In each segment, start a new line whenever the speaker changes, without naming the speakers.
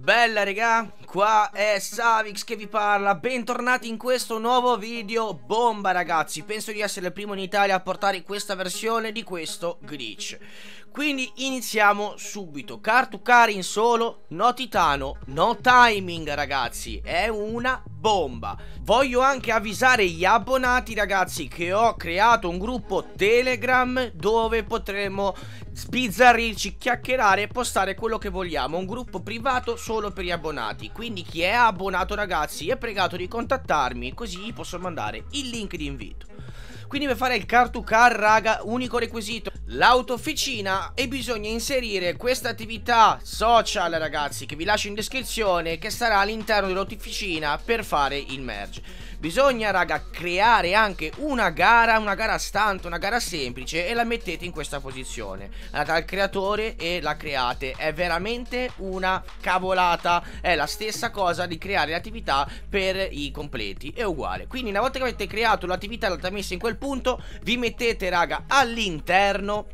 Bella regà, qua è Savix che vi parla, bentornati in questo nuovo video bomba ragazzi. Penso di essere il primo in Italia a portare questa versione di questo glitch. Quindi iniziamo subito. Car to car in solo, no titano, no timing ragazzi, è una bomba. Voglio anche avvisare gli abbonati ragazzi che ho creato un gruppo Telegram dove potremo sbizzarrirci, chiacchierare e postare quello che vogliamo. Un gruppo privato solo per gli abbonati. Quindi chi è abbonato ragazzi è pregato di contattarmi, così gli posso mandare il link di invito. Quindi per fare il car to car raga, unico requisito l'autofficina, e bisogna inserire questa attività social ragazzi che vi lascio in descrizione, che sarà all'interno dell'autofficina per fare il merge. Bisogna raga creare anche una gara stante, una gara semplice, e la mettete in questa posizione. Andate al creatore e la create. È veramente una cavolata. È la stessa cosa di creare l'attività per i completi, è uguale. Quindi una volta che avete creato l'attività e l'avete messa in quel punto, vi mettete raga all'interno.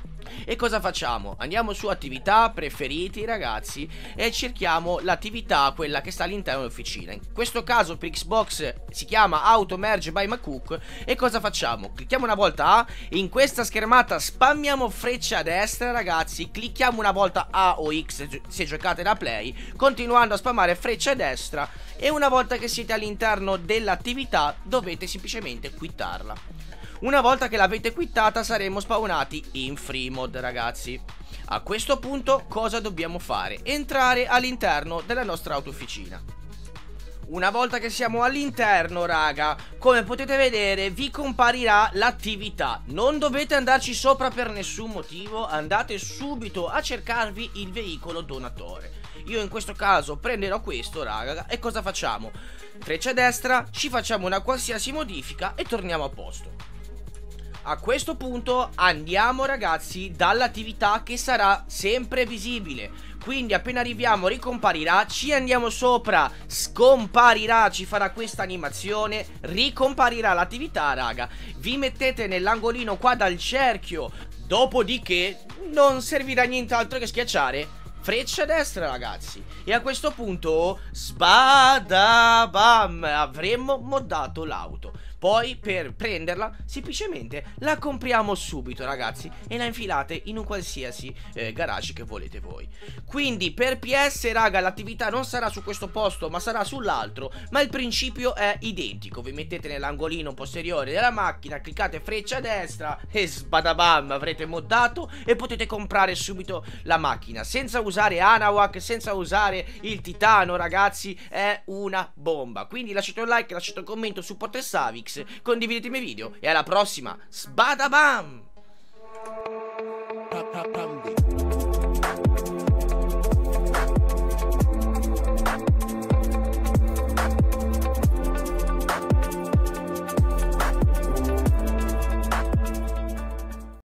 E cosa facciamo? Andiamo su attività, preferiti ragazzi, e cerchiamo l'attività, quella che sta all'interno dell'officina. In questo caso per Xbox si chiama Auto Merge by McCook. E cosa facciamo? Clicchiamo una volta A, in questa schermata spammiamo freccia a destra ragazzi, clicchiamo una volta A o X se giocate da Play, continuando a spammare freccia a destra, e una volta che siete all'interno dell'attività dovete semplicemente quittarla. Una volta che l'avete quittata saremo spawnati in free mode ragazzi. A questo punto cosa dobbiamo fare? Entrare all'interno della nostra autofficina. Una volta che siamo all'interno raga, come potete vedere vi comparirà l'attività. Non dovete andarci sopra per nessun motivo, andate subito a cercarvi il veicolo donatore. Io in questo caso prenderò questo raga. E cosa facciamo? Freccia a destra, ci facciamo una qualsiasi modifica e torniamo a posto. A questo punto andiamo ragazzi dall'attività che sarà sempre visibile. Quindi appena arriviamo ricomparirà, ci andiamo sopra, scomparirà, ci farà questa animazione, ricomparirà l'attività raga. Vi mettete nell'angolino qua dal cerchio, dopodiché non servirà nient'altro che schiacciare freccia a destra ragazzi. E a questo punto sbadabam, avremmo moddato l'auto. Poi per prenderla semplicemente la compriamo subito ragazzi e la infilate in un qualsiasi garage che volete voi. Quindi per PS raga l'attività non sarà su questo posto ma sarà sull'altro, ma il principio è identico. Vi mettete nell'angolino posteriore della macchina, cliccate freccia a destra e sbadabam, avrete moddato e potete comprare subito la macchina senza usare Anawak, senza usare il titano ragazzi. È una bomba. Quindi lasciate un like, lasciate un commento, supportate Savix, condividete i miei video e alla prossima. Sbadabam!